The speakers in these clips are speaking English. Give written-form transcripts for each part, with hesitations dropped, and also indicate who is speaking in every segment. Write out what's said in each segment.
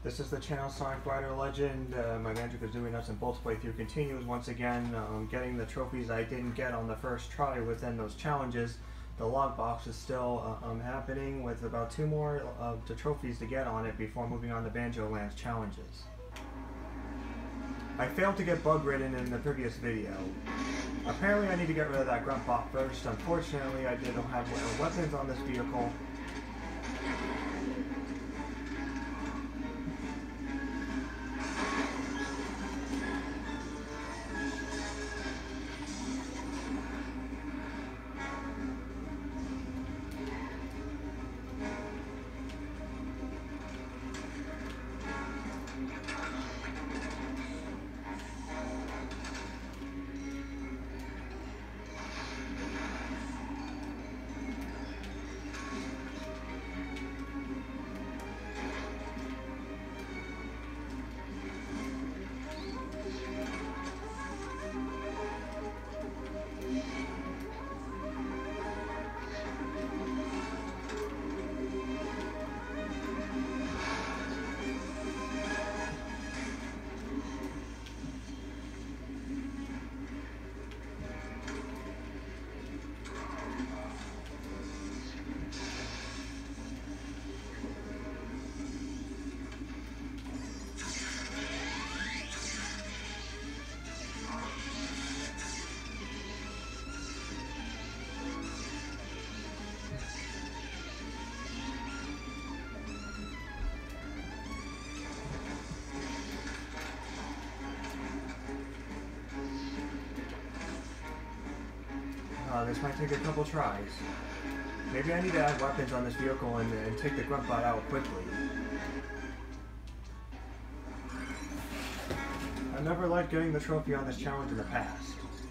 Speaker 1: This is the channel Sonic Rider Legend. My Magic is Doing Nuts and Bolts playthrough continues once again. Getting the trophies I didn't get on the first try within those challenges. The log box is still happening with about 2 more of the trophies to get on it before moving on to Banjo Land's challenges. I failed to get bug ridden in the previous video. Apparently I need to get rid of that grunt bot first. Unfortunately I don't have weapons on this vehicle. This might take a couple tries. Maybe I need to add weapons on this vehicle and take the grunt bot out quickly. I never liked getting the trophy on this challenge in the past.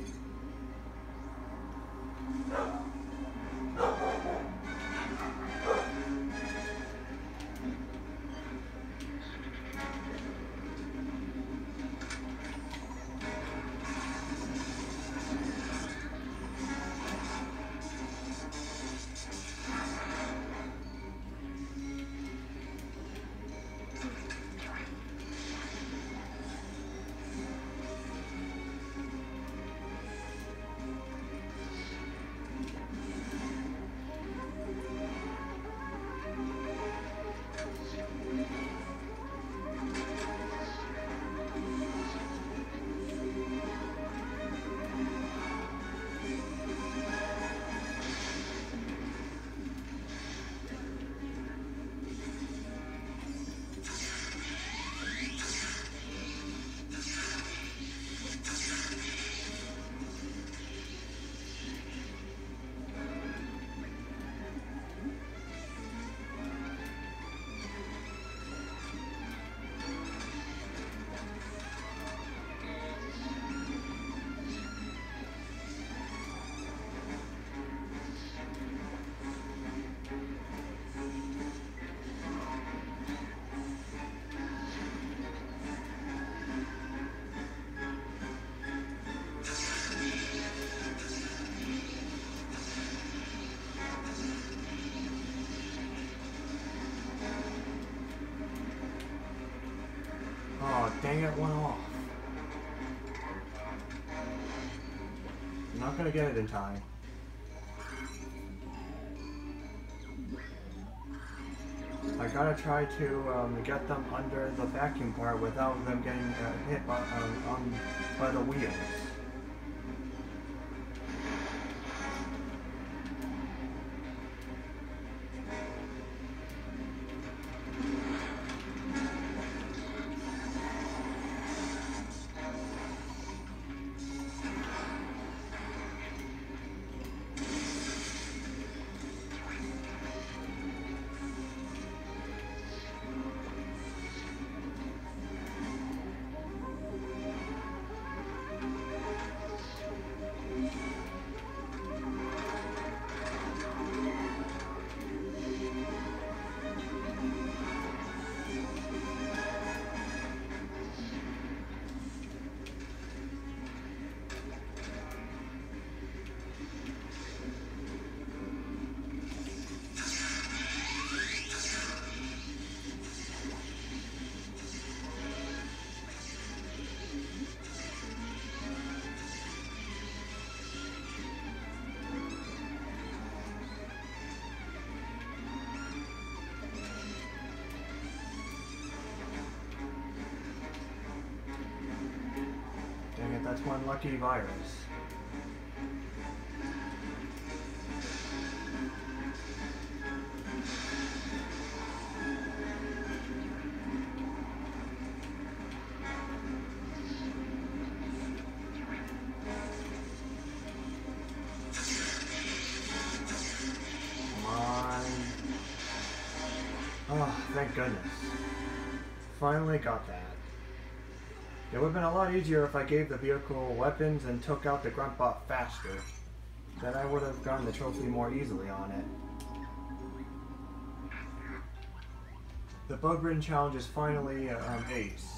Speaker 1: Oh, dang it, went off. I'm not gonna get it in time. I gotta try to get them under the vacuum part without them getting hit by the wheels. That's one lucky virus. Oh, thank goodness. Finally got that. It would have been a lot easier if I gave the vehicle weapons and took out the Gruntbot faster. Then I would have gotten the trophy more easily on it. The bug-ridden challenge is finally aced.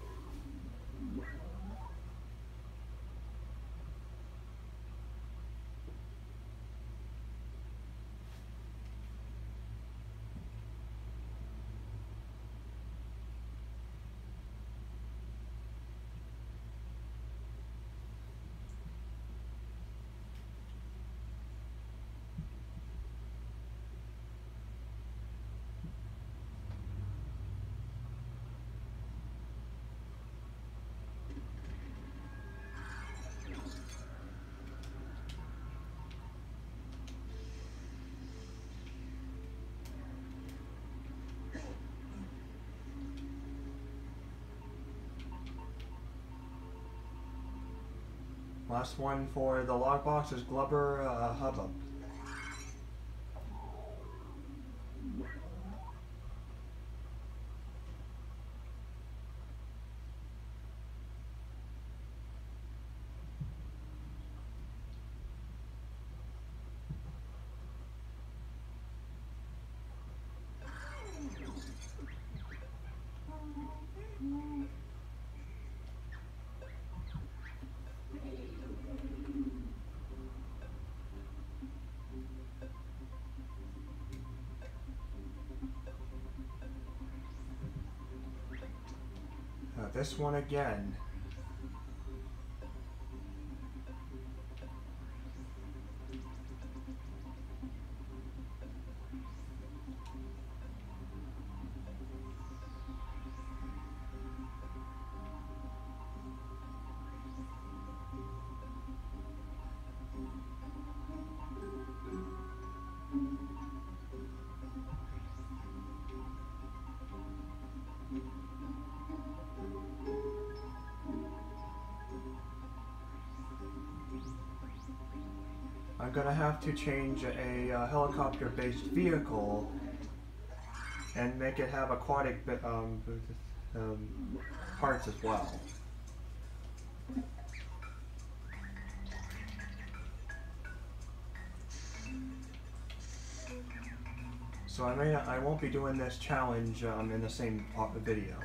Speaker 1: Last one for the logbox is Glubber Hubbub. This one again. I'm gonna have to change a helicopter-based vehicle and make it have aquatic parts as well. So I won't be doing this challenge in the same video.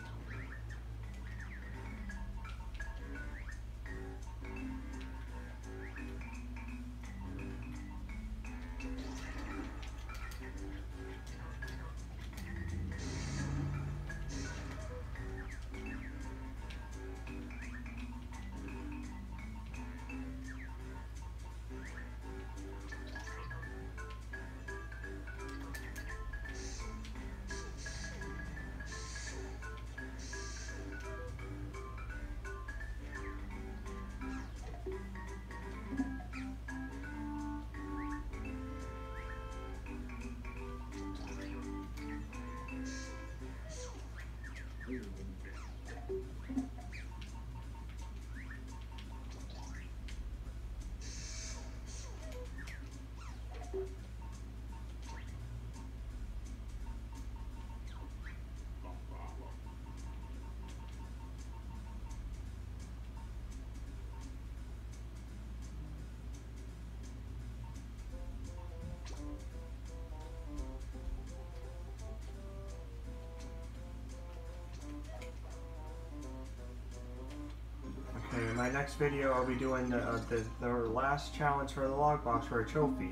Speaker 1: In my next video, I'll be doing the last challenge for the logbox for a trophy.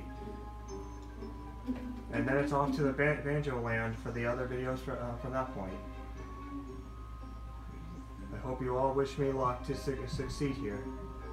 Speaker 1: And then it's off to the Banjo Land for the other videos from that point. I hope you all wish me luck to succeed here.